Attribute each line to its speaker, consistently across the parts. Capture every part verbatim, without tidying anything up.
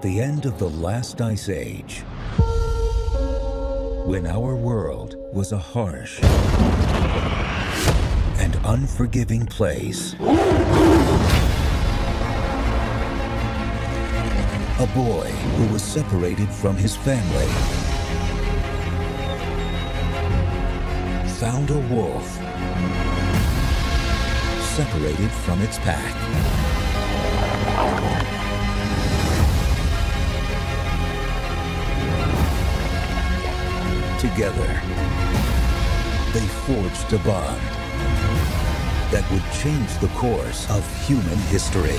Speaker 1: the end of the last ice age, when our world was a harsh and unforgiving place, a boy who was separated from his family found a wolf separated from its pack. Together, they forged a bond that would change the course of human history.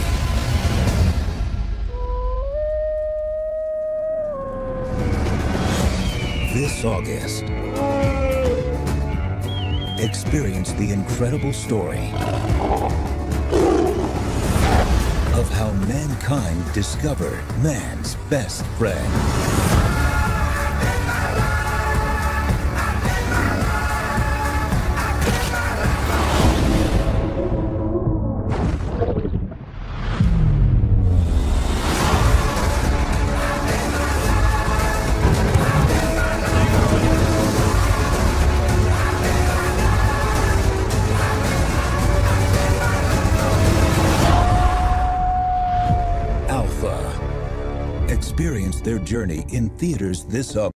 Speaker 1: This August, experience the incredible story of how mankind discovered man's best friend. Experience their journey in theaters this August.